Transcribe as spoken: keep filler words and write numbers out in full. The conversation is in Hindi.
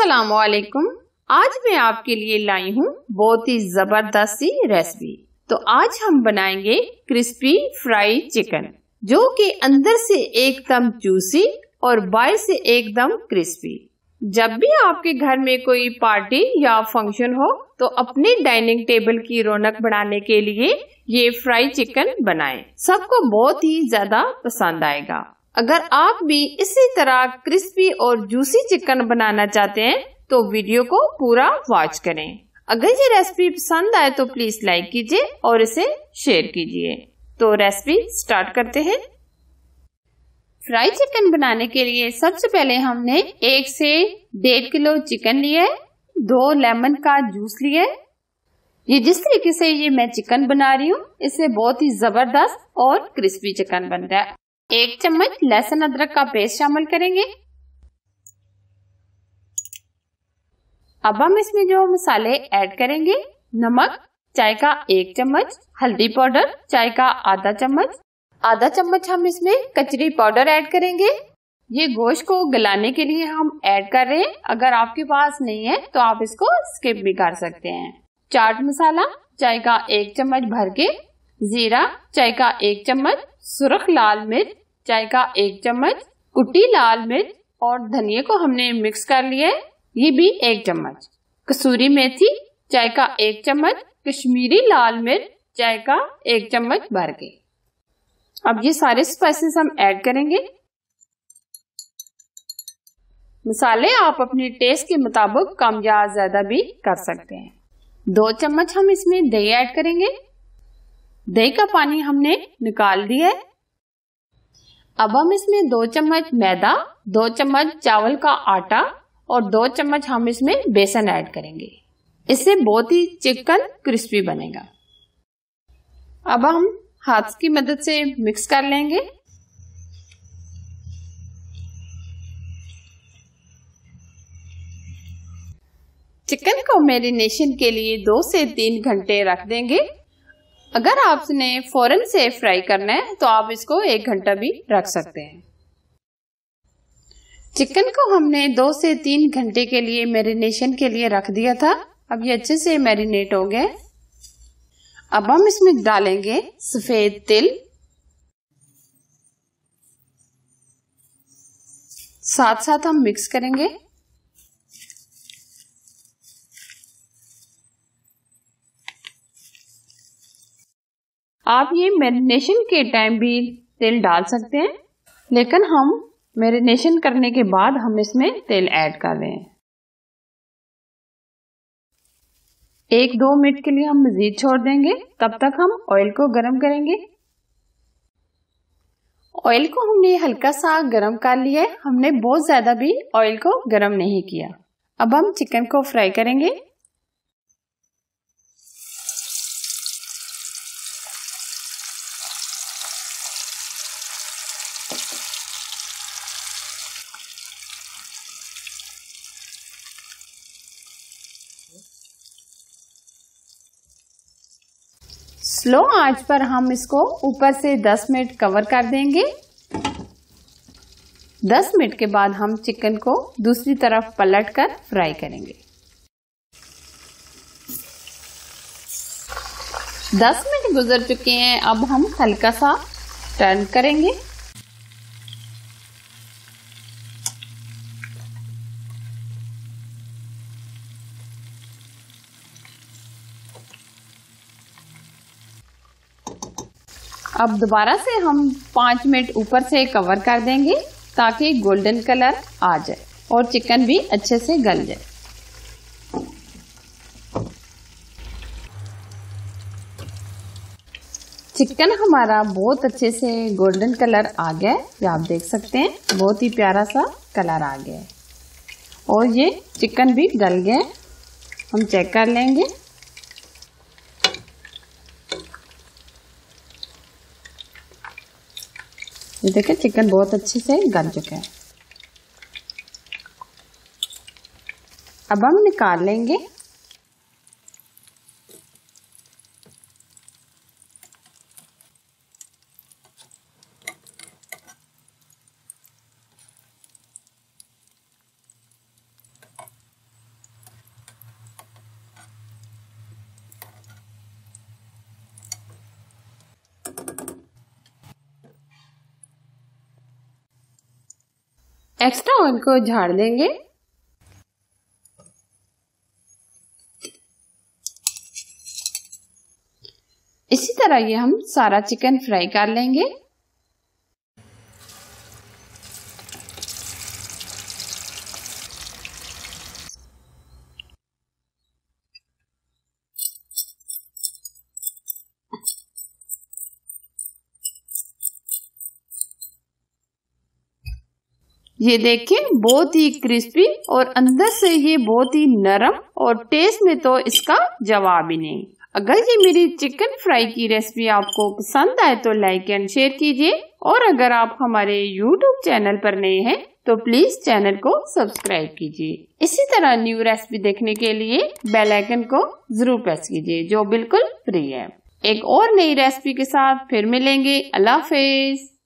अस्सलामुअलैकुम। आज मैं आपके लिए लाई हूँ बहुत ही जबरदस्त सी रेसिपी। तो आज हम बनाएंगे क्रिस्पी फ्राई चिकन, जो कि अंदर से एकदम जूसी और बाहर से एकदम क्रिस्पी। जब भी आपके घर में कोई पार्टी या फंक्शन हो तो अपने डाइनिंग टेबल की रौनक बढ़ाने के लिए ये फ्राई चिकन बनाएं। सबको बहुत ही ज्यादा पसंद आएगा। अगर आप भी इसी तरह क्रिस्पी और जूसी चिकन बनाना चाहते हैं तो वीडियो को पूरा वॉच करें। अगर ये रेसिपी पसंद आए तो प्लीज लाइक कीजिए और इसे शेयर कीजिए। तो रेसिपी स्टार्ट करते हैं। फ्राई चिकन बनाने के लिए सबसे पहले हमने एक से डेढ़ किलो चिकन लिया है, दो लेमन का जूस लिया है। ये जिस तरीके से ये मैं चिकन बना रही हूँ इससे बहुत ही जबरदस्त और क्रिस्पी चिकन बन रहा है। एक चम्मच लहसुन अदरक का पेस्ट शामिल करेंगे। अब हम इसमें जो मसाले ऐड करेंगे, नमक चाय का एक चम्मच, हल्दी पाउडर चाय का आधा चम्मच, आधा चम्मच हम इसमें कचरी पाउडर ऐड करेंगे। ये गोश्त को गलाने के लिए हम ऐड कर रहे हैं। अगर आपके पास नहीं है तो आप इसको स्किप भी कर सकते हैं। चाट मसाला चाय का एक चम्मच भर के, जीरा चाय का एक चम्मच, सुर्ख लाल मिर्च चाय का एक चम्मच, कुटी लाल मिर्च और धनिया को हमने मिक्स कर लिया है, ये भी एक चम्मच, कसूरी मेथी चाय का एक चम्मच, कश्मीरी लाल मिर्च चाय का एक चम्मच भर के। अब ये सारे स्पाइसेस हम ऐड करेंगे। मसाले आप अपने टेस्ट के मुताबिक कम या ज्यादा भी कर सकते हैं। दो चम्मच हम इसमें दही ऐड करेंगे। दही का पानी हमने निकाल दिया है। अब हम इसमें दो चम्मच मैदा, दो चम्मच चावल का आटा और दो चम्मच हम इसमें बेसन ऐड करेंगे। इससे बहुत ही चिकन क्रिस्पी बनेगा। अब हम हाथ की मदद से मिक्स कर लेंगे। चिकन को मैरिनेशन के लिए दो से तीन घंटे रख देंगे। अगर आपने फौरन से फ्राई करना है तो आप इसको एक घंटा भी रख सकते हैं। चिकन को हमने दो से तीन घंटे के लिए मैरिनेशन के लिए रख दिया था। अब ये अच्छे से मैरिनेट हो गए। अब हम इसमें डालेंगे सफेद तिल, साथ साथ हम मिक्स करेंगे। आप ये मैरिनेशन के टाइम भी तेल डाल सकते हैं, लेकिन हम मैरिनेशन करने के बाद हम इसमें तेल ऐड कर रहे हैं। एक दो मिनट के लिए हम मजीद छोड़ देंगे। तब तक हम ऑयल को गरम करेंगे। ऑयल को हमने हल्का सा गरम कर लिया है। हमने बहुत ज्यादा भी ऑयल को गरम नहीं किया। अब हम चिकन को फ्राई करेंगे। स्लो आंच पर हम इसको ऊपर से दस मिनट कवर कर देंगे। दस मिनट के बाद हम चिकन को दूसरी तरफ पलटकर फ्राई करेंगे। दस मिनट गुजर चुके हैं। अब हम हल्का सा टर्न करेंगे। अब दोबारा से हम पाँच मिनट ऊपर से कवर कर देंगे ताकि गोल्डन कलर आ जाए और चिकन भी अच्छे से गल जाए। चिकन हमारा बहुत अच्छे से गोल्डन कलर आ गया है। ये आप देख सकते हैं, बहुत ही प्यारा सा कलर आ गया है और ये चिकन भी गल गया है। हम चेक कर लेंगे। ये देखिए चिकन बहुत अच्छे से गल चुका है। अब हम निकाल लेंगे। एक्स्ट्रा ऑयल को झाड़ देंगे। इसी तरह ये हम सारा चिकन फ्राई कर लेंगे। ये देखें बहुत ही क्रिस्पी और अंदर से ये बहुत ही नरम और टेस्ट में तो इसका जवाब ही नहीं। अगर ये मेरी चिकन फ्राई की रेसिपी आपको पसंद आए तो लाइक एंड शेयर कीजिए, और अगर आप हमारे यूट्यूब चैनल पर नए हैं तो प्लीज चैनल को सब्सक्राइब कीजिए। इसी तरह न्यू रेसिपी देखने के लिए बेल आइकन को जरूर प्रेस कीजिए जो बिल्कुल फ्री है। एक और नई रेसिपी के साथ फिर मिलेंगे। अल्लाह हाफिज।